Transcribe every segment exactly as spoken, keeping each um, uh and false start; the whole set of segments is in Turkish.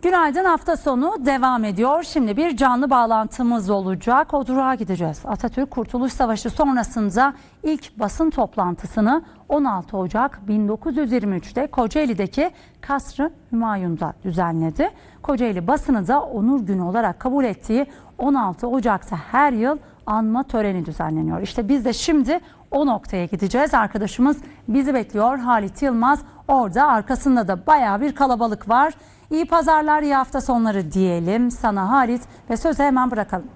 Günaydın, hafta sonu devam ediyor. Şimdi bir canlı bağlantımız olacak. O durağa gideceğiz. Atatürk Kurtuluş Savaşı sonrasında ilk basın toplantısını on altı Ocak bin dokuz yüz yirmi üç'te Kocaeli'deki Kasr-ı Hümayun'da düzenledi. Kocaeli basını da onur günü olarak kabul ettiği on altı Ocak'ta her yıl anma töreni düzenleniyor. İşte biz de şimdi o noktaya gideceğiz. Arkadaşımız bizi bekliyor, Halit Yılmaz. Orada, arkasında da bayağı bir kalabalık var. İyi pazarlar, iyi hafta sonları diyelim sana Halit ve sözü hemen bırakalım.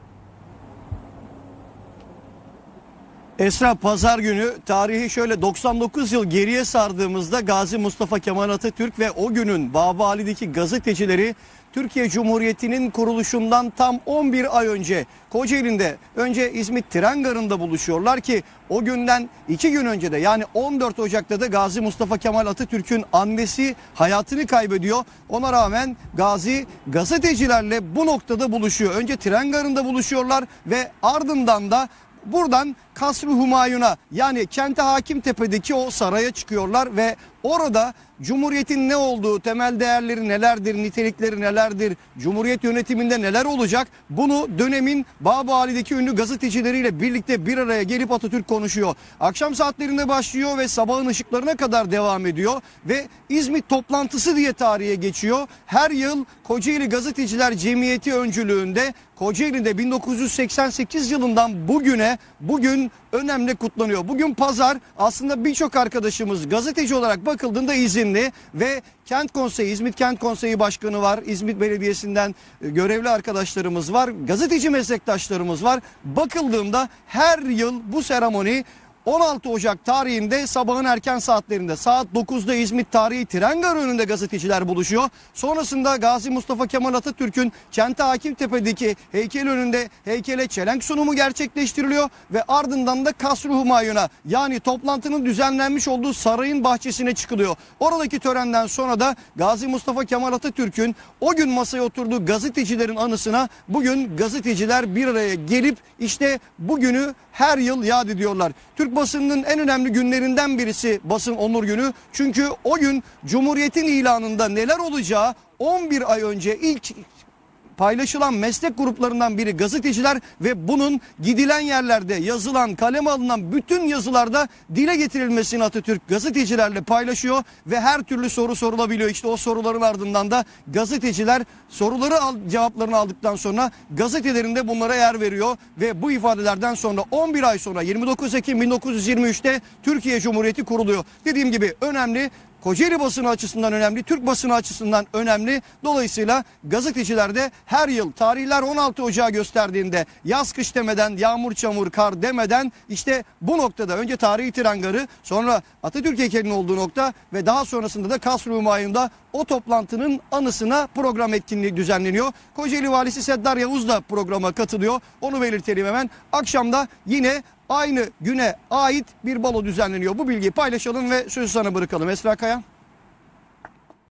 Esra, pazar günü tarihi şöyle doksan dokuz yıl geriye sardığımızda Gazi Mustafa Kemal Atatürk ve o günün Babali'deki gazetecileri Türkiye Cumhuriyeti'nin kuruluşundan tam on bir ay önce Kocaeli'nde önce İzmit Tren Garı'nda buluşuyorlar ki o günden iki gün önce de yani on dört Ocak'ta da Gazi Mustafa Kemal Atatürk'ün annesi hayatını kaybediyor. Ona rağmen Gazi gazetecilerle bu noktada buluşuyor. Önce Tren Garı'nda buluşuyorlar ve ardından da buradan Kasr-ı Hümayun'a yani kente Hakimtepe'deki o saraya çıkıyorlar ve orada Cumhuriyet'in ne olduğu, temel değerleri nelerdir, nitelikleri nelerdir, Cumhuriyet yönetiminde neler olacak, bunu dönemin Babali'deki ünlü gazetecileriyle birlikte bir araya gelip Atatürk konuşuyor. Akşam saatlerinde başlıyor ve sabahın ışıklarına kadar devam ediyor ve İzmit toplantısı diye tarihe geçiyor. Her yıl Kocaeli Gazeteciler Cemiyeti öncülüğünde Kocaeli'de bin dokuz yüz seksen sekiz yılından bugüne bugün önemli kutlanıyor. Bugün pazar, aslında birçok arkadaşımız gazeteci olarak bakıldığında izinli ve Kent Konseyi, İzmit Kent Konseyi Başkanı var. İzmit Belediyesi'nden görevli arkadaşlarımız var. Gazeteci meslektaşlarımız var. Bakıldığında her yıl bu seremoni on altı Ocak tarihinde sabahın erken saatlerinde saat dokuz'da İzmit Tarihi Tren Garı önünde gazeteciler buluşuyor. Sonrasında Gazi Mustafa Kemal Atatürk'ün Kente Hakimtepe'deki heykel önünde heykele çelenk sunumu gerçekleştiriliyor ve ardından da Kasr-ı Hümayun'a yani toplantının düzenlenmiş olduğu sarayın bahçesine çıkılıyor. Oradaki törenden sonra da Gazi Mustafa Kemal Atatürk'ün o gün masaya oturduğu gazetecilerin anısına bugün gazeteciler bir araya gelip işte bugünü her yıl yad ediyorlar. Türk basınının en önemli günlerinden birisi basın onur günü. Çünkü o gün Cumhuriyet'in ilanında neler olacağı on bir ay önce ilk paylaşılan meslek gruplarından biri gazeteciler ve bunun gidilen yerlerde yazılan, kaleme alınan bütün yazılarda dile getirilmesini Atatürk gazetecilerle paylaşıyor ve her türlü soru sorulabiliyor. İşte o soruların ardından da gazeteciler soruları al, cevaplarını aldıktan sonra gazetelerinde bunlara yer veriyor ve bu ifadelerden sonra on bir ay sonra yirmi dokuz Ekim bin dokuz yüz yirmi üç'te Türkiye Cumhuriyeti kuruluyor. Dediğim gibi önemli. Kocaeli basını açısından önemli, Türk basını açısından önemli. Dolayısıyla gazeteciler de her yıl tarihler on altı Ocağı gösterdiğinde yaz kış demeden, yağmur çamur kar demeden işte bu noktada önce Tarihi Tren Garı, sonra Atatürk heykelinin olduğu nokta ve daha sonrasında da Kasr-ı Hümayun'da o toplantının anısına program etkinliği düzenleniyor. Kocaeli Valisi Seddar Yavuz da programa katılıyor. Onu belirtelim hemen. Akşamda yine aynı güne ait bir balo düzenleniyor. Bu bilgiyi paylaşalım ve sözü sana bırakalım. Esra Kaya.